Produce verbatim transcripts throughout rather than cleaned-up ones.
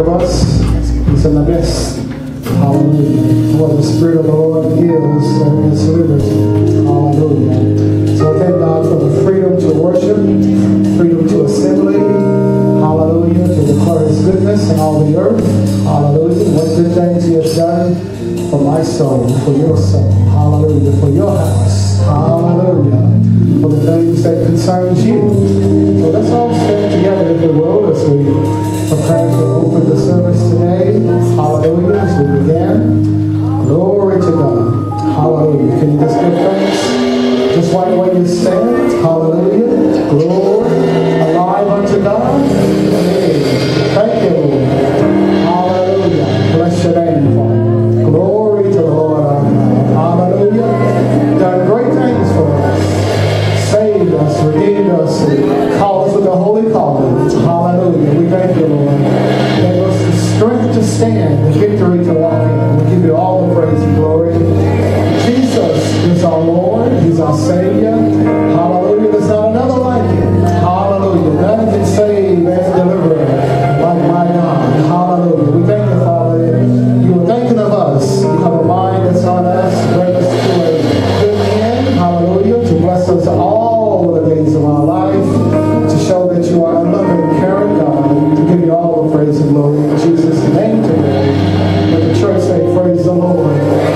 of us. He's in the best. Hallelujah. What the Spirit of the Lord gives, there is liberty. Hallelujah. So I thank God for the freedom to worship, freedom to assembly. Hallelujah. To declare His goodness in all the earth. Hallelujah. What good things He has done for my soul, for your soul. Hallelujah. For your house. Hallelujah. For the things that concerns you. So let's all stand together, if we will, as we prepare to open the service today. Hallelujah. As we begin. Glory to God. Hallelujah. Can you just give thanks? Just right where you stand. Hallelujah. Glory. Alive unto God. Amen. Thank you, Lord. Hallelujah. Bless your name, Father. Glory to the Lord our God. Hallelujah. Done great things for us. Saved us, redeemed us, called us with a holy calling. Hallelujah. We thank you, Lord. Give us the strength to stand, the victory to walk in. We give you all the praise and glory. Jesus is our Lord. He's our Savior. Hallelujah. There's not another like Him. Hallelujah. None can save and deliver like my God. Hallelujah. We thank you, Father. You were thinking of us. You have a mind that's on us. Bring us to a good end. Hallelujah. To bless us all the days of our life. To show that you are a loving, caring God. To give you all the praise and glory in Jesus' name today. Let the church say, praise the Lord.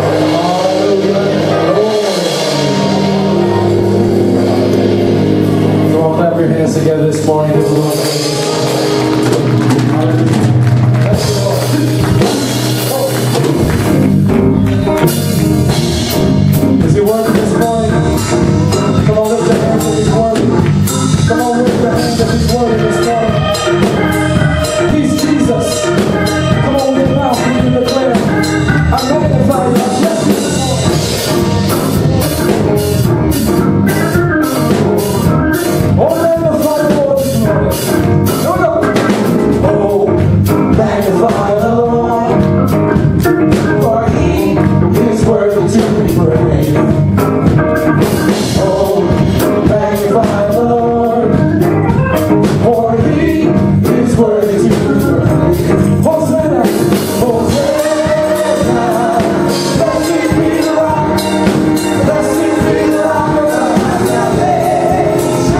Clap your hands together this morning. Is He working this morning? Come on, lift your hands if He's working. Come on, lift your hands if He's working this morning. He's Jesus. Come on, lift out and you declare, I magnify you, I bless you this morning. Oh, magnify the Lord this morning. No, no. Oh, magnify the Lord, for He is worthy to be praised. Oh, magnify the Lord, for He is worthy to be praised. Hosanna, Hosanna, blessed be the rock, blessed be the rock of our salvation.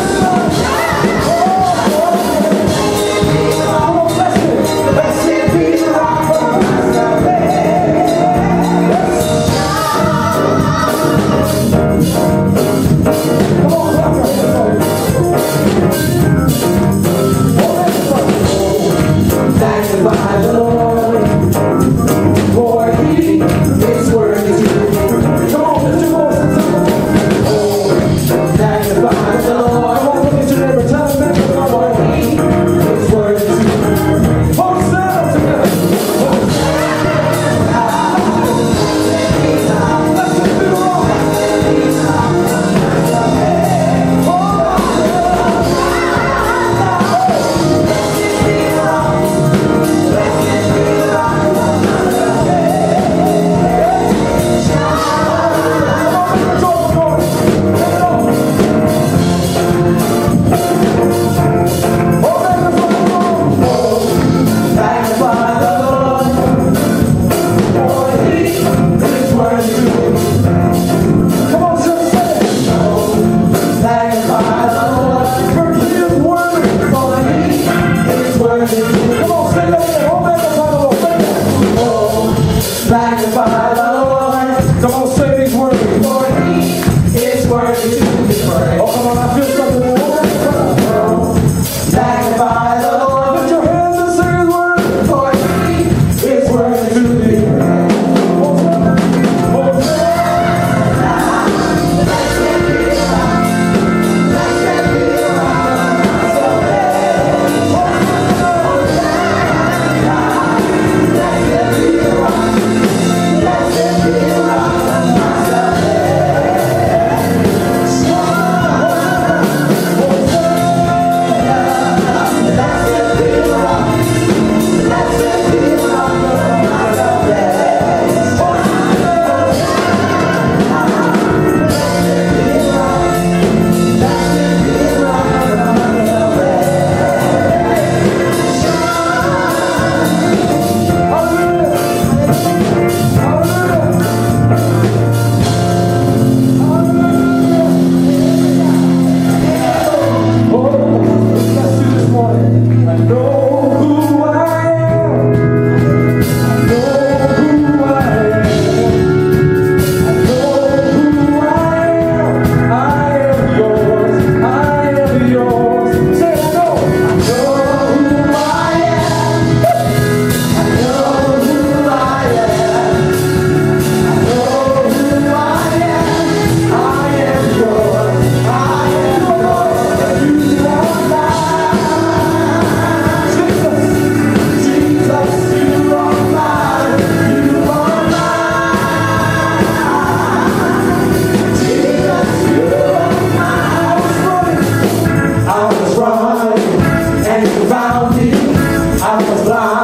Blessed be the rock of our salvation. Come on, clap your hands. Magnify the Lord, for He is worthy to be praised. Come on, lift your voice and sing. Oh, magnify the Lord. Come on, look at your neighbor. Tell him, magnify the Lord. He is worthy to be praised. Hosanna together. Blessed be the rock. Blessed be the rock.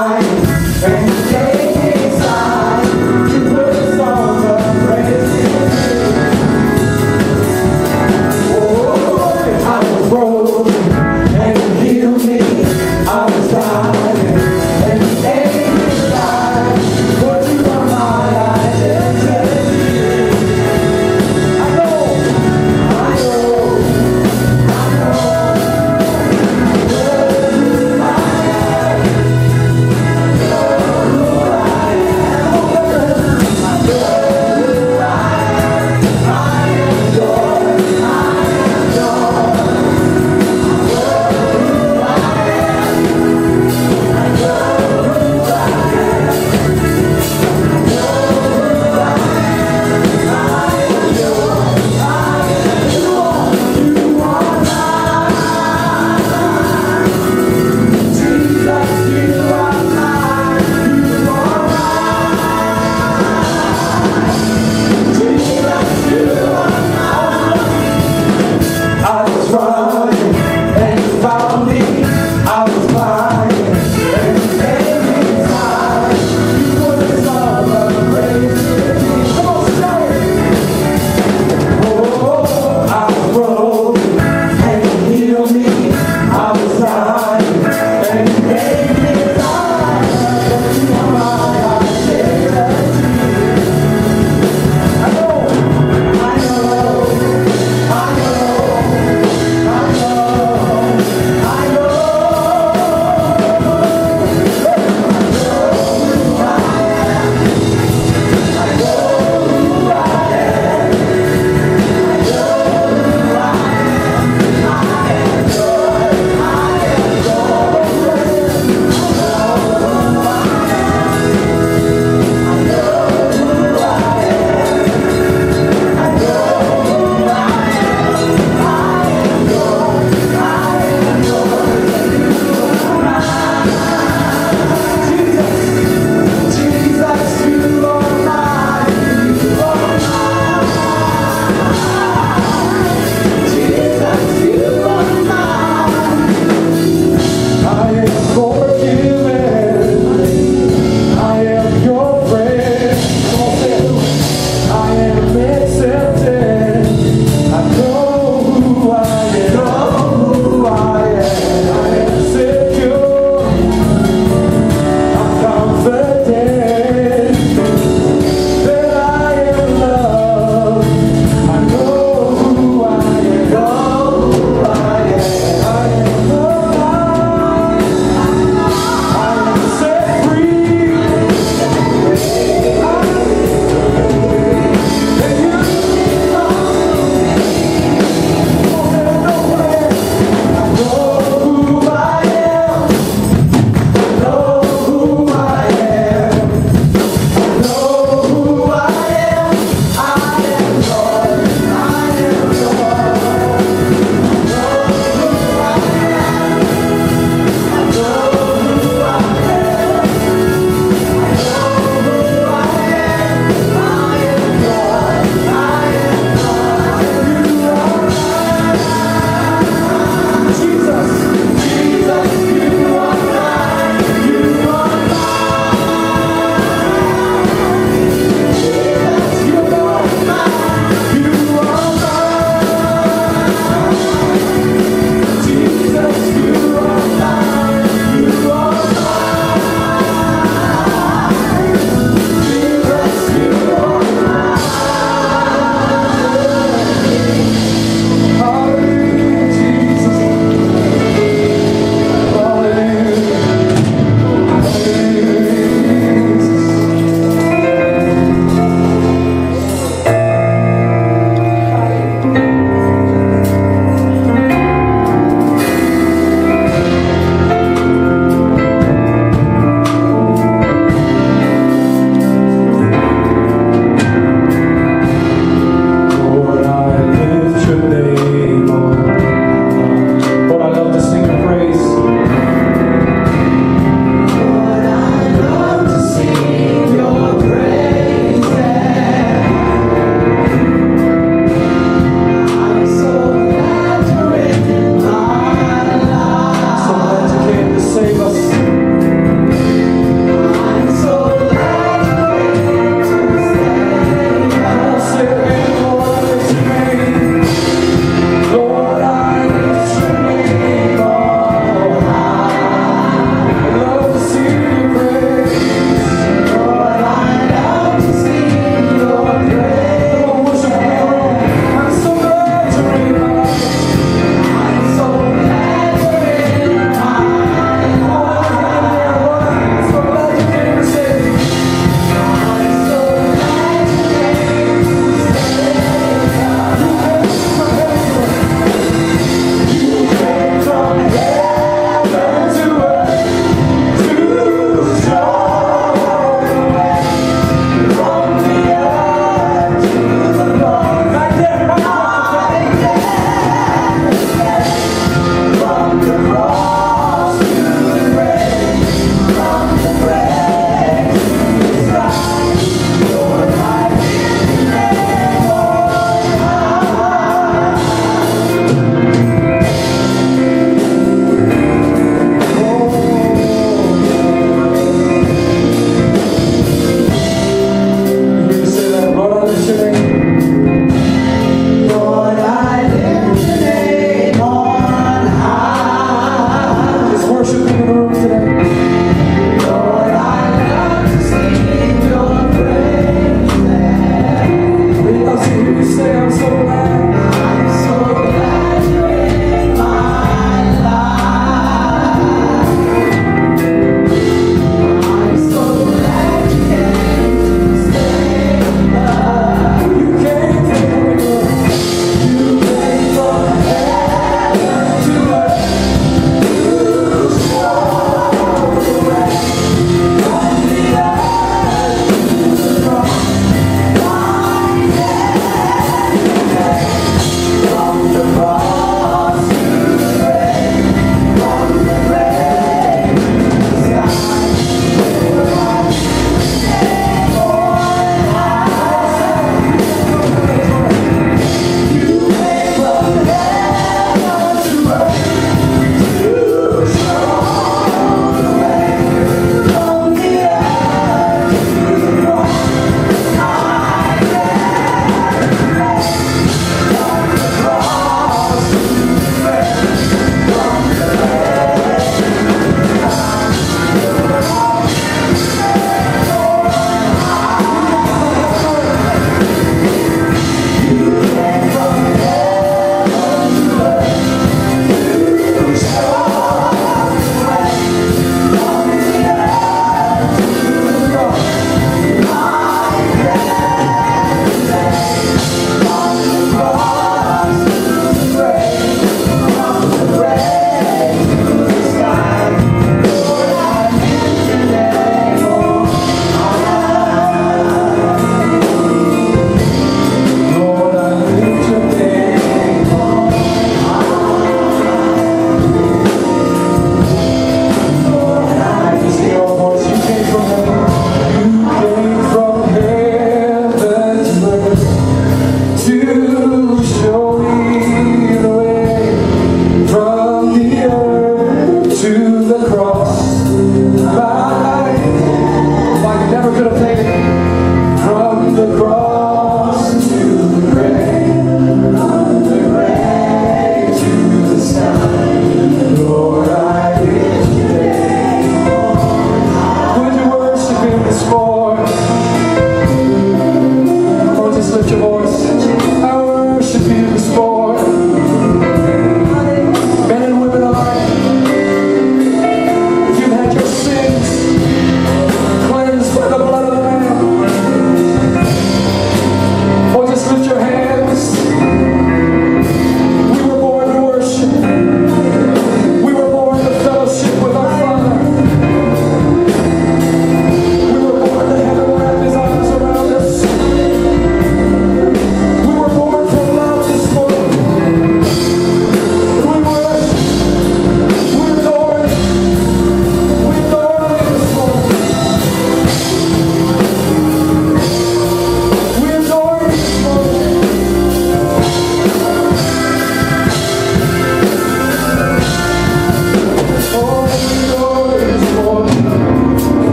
Oh,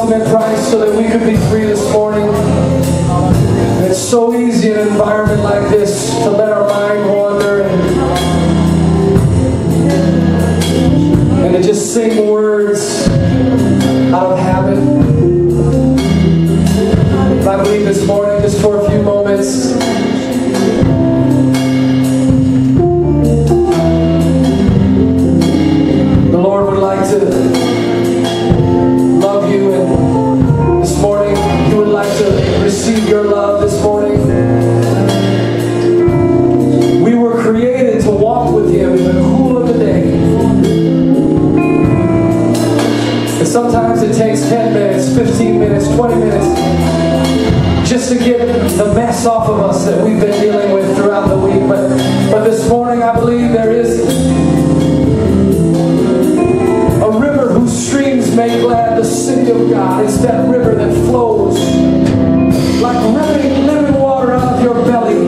ultimate price so that we could be free this morning. And it's so easy in an environment like this to let our mind wander and, and to just sing words out of habit. But I believe this morning, just for a few moments, the Lord would like to love you, and this morning He would like to receive your love this morning. We were created to walk with Him in the cool of the day. And sometimes it takes ten minutes, fifteen minutes, twenty minutes just to get the mess off of us that we've been dealing with throughout the week. But, but this morning I believe there is a river whose streams make glad the city of God. It's that river that flows like living, living water out of your belly.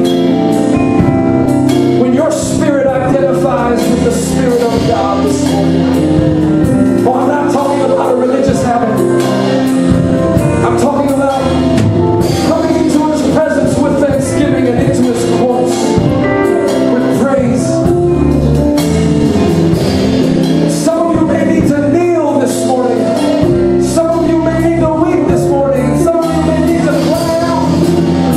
When your spirit identifies with the Spirit of God this morning. Oh, I'm not talking about a religious habit. I'm talking about coming into His presence with thanksgiving and into His courts with praise. Some of you may need to kneel this morning. Some of you may need to weep this morning. Some of you may need to cry out.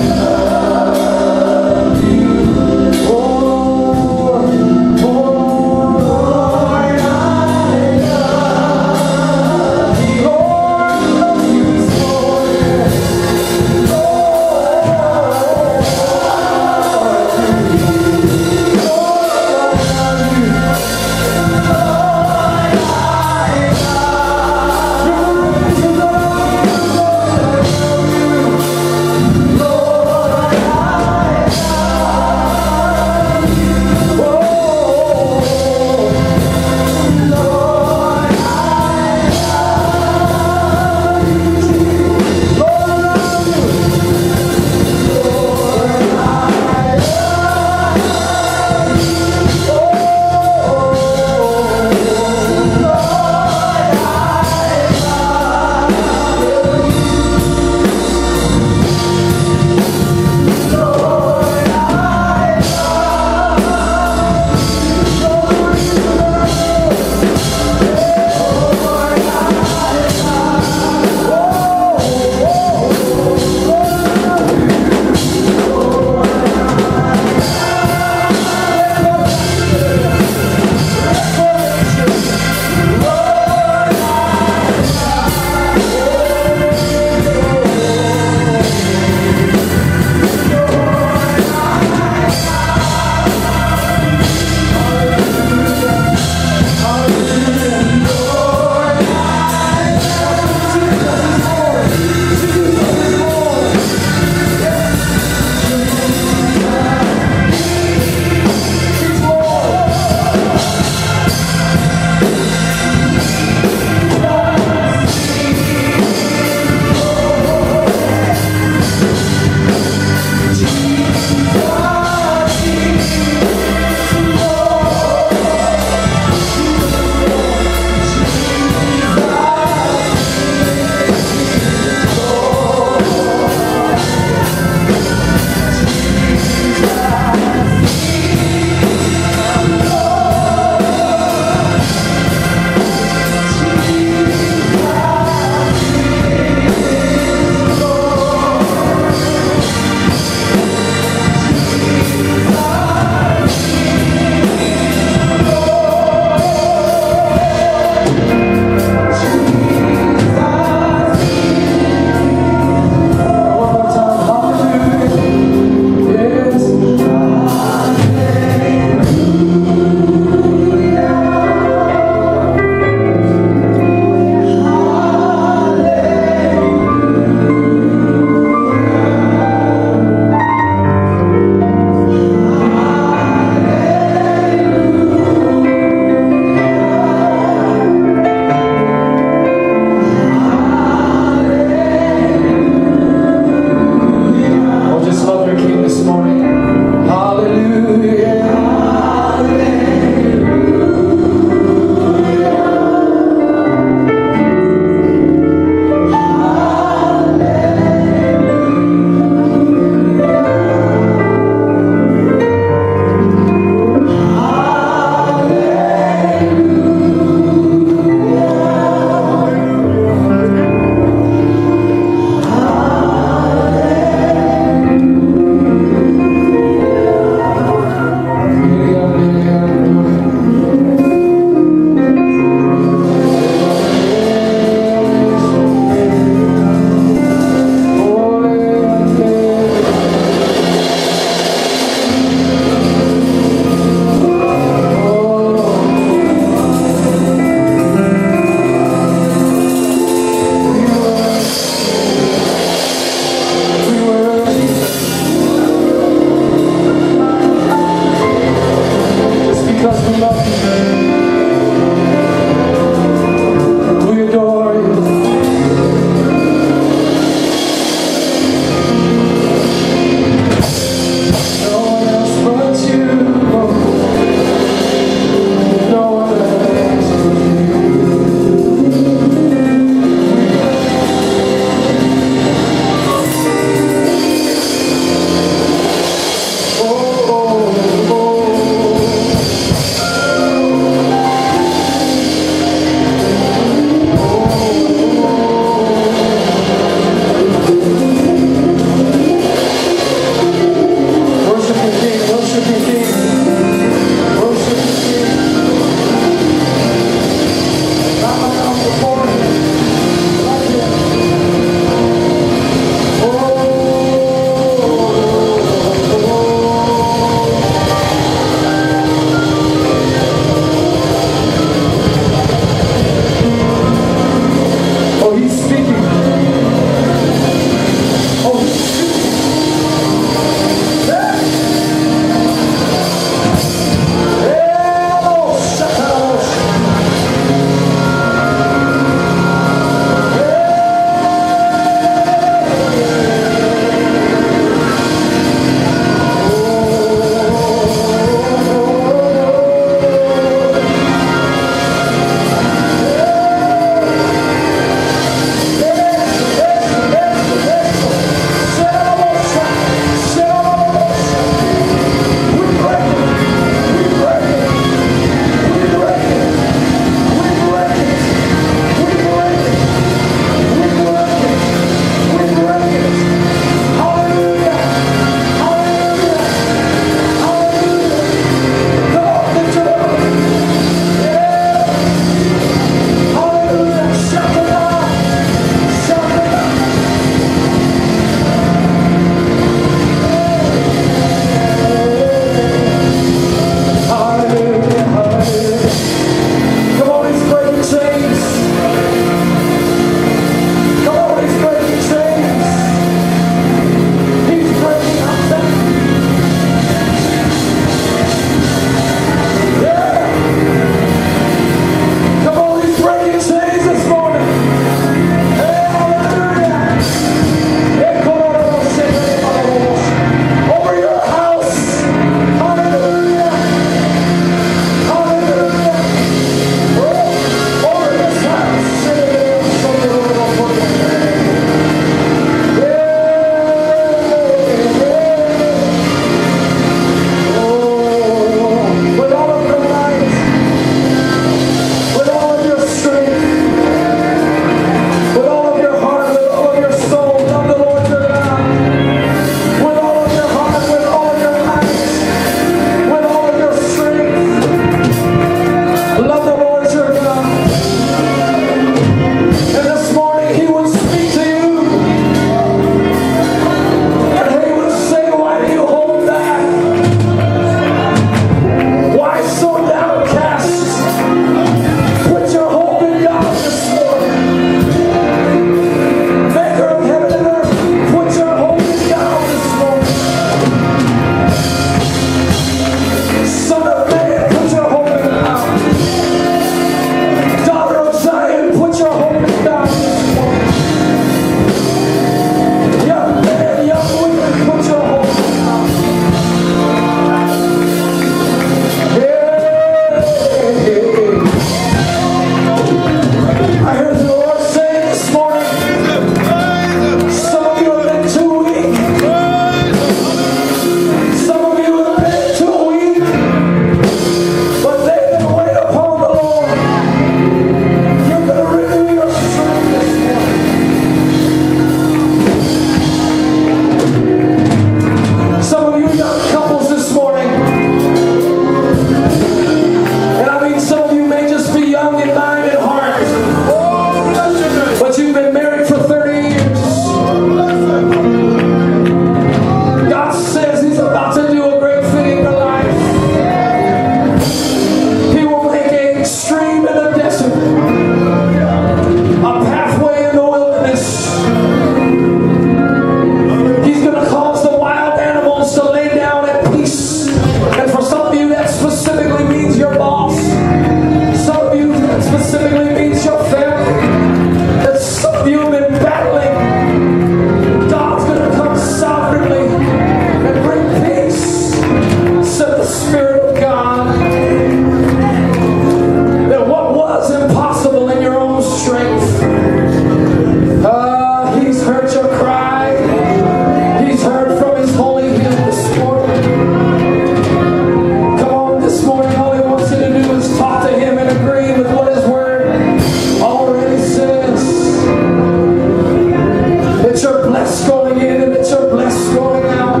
blessed going in and that you're blessed going out.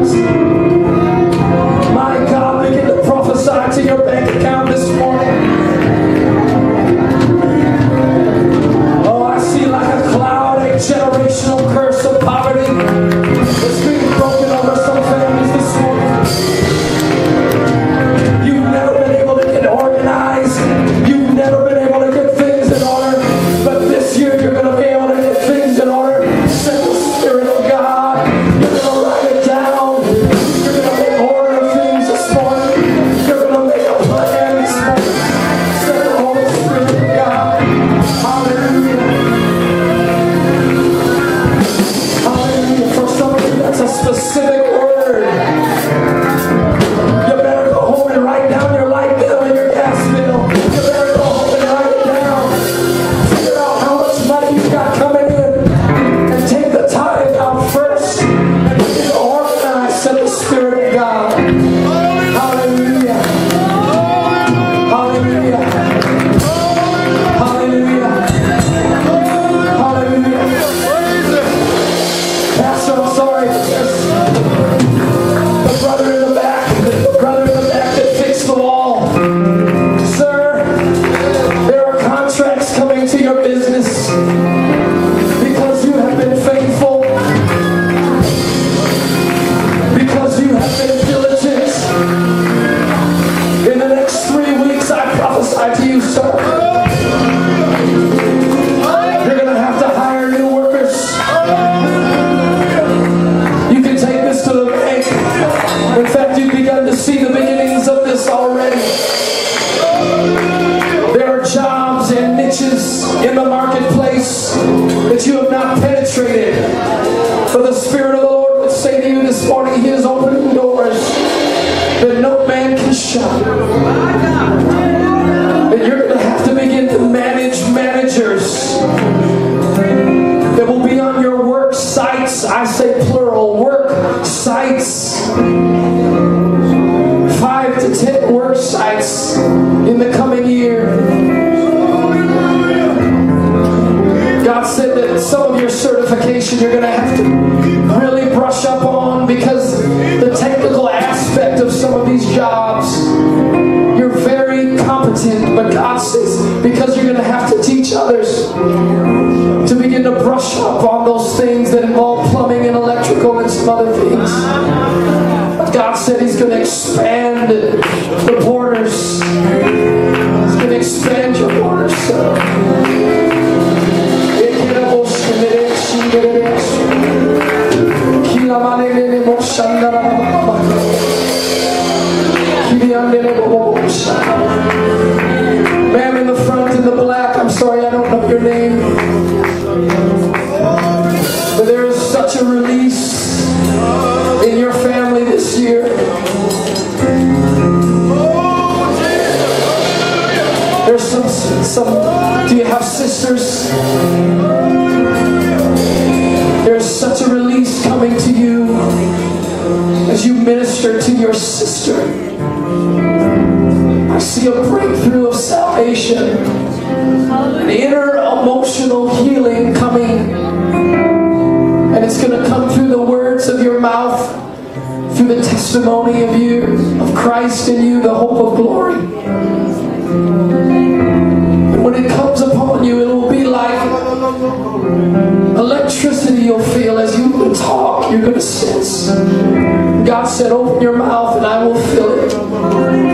My God, begin to prophesy to your bank account this morning. Oh, I see like a cloud, a generational curse of poverty that's being broken over some families this morning. You've never been able to get organized. You've never been able to get things in order. But this year you're going to be able to get things in order. Send the Spirit of God. You're going to write it down. You're going to make order of things this morning. You're going to make a plan this morning. Send the Holy Spirit of God. Hallelujah. Hallelujah. For some of you, that's a specific word. You better go home and write down your light bill and your gas bill. You better go home and write it down. Figure out how much money you got coming in and take the tithe out first and begin to organize to the Spirit of God. Hallelujah. Hallelujah. Hallelujah. Hallelujah. Pastor, I'm sorry. There's the brother in the back, the brother in the back that fixed the wall. Sir, there are contracts coming to your business because you have been faithful, because you have been diligent. In the next three weeks, I prophesy to you, sir, you're going to have to hire new workers. You can take this to the bank. In fact, you've begun to see the beginnings of this already. There are jobs and niches in the marketplace that you have not penetrated. For the Spirit of the Lord would say to you this morning, He is opening doors that no man can shut. And you're going to have to begin to manage managers that will be on your work sites. I say plural, work sites. Five to ten work sites in the coming year. God said that some of your certification you're going to have to really brush up on, because the technical aspect of some of these jobs, you're very competent, but God says because you're going to have to teach others to begin to brush up on those things that involve plumbing and electrical and some other things. But God said He's going to expand the borders. He's going to expand your borders. So. Ma'am in the front in the black, I'm sorry I don't know your name, but there is such a release in your family this year. There's some, some, do you have sisters? There's such a release coming to you as you minister to your sister. I see a breakthrough of salvation, an inner emotional healing coming, and it's going to come through the words of your mouth, through the testimony of you, of Christ in you, the hope of glory. And when it comes upon you, it will be like electricity you'll feel as you talk. You're going to sense. God said, open your mouth and I will fill it.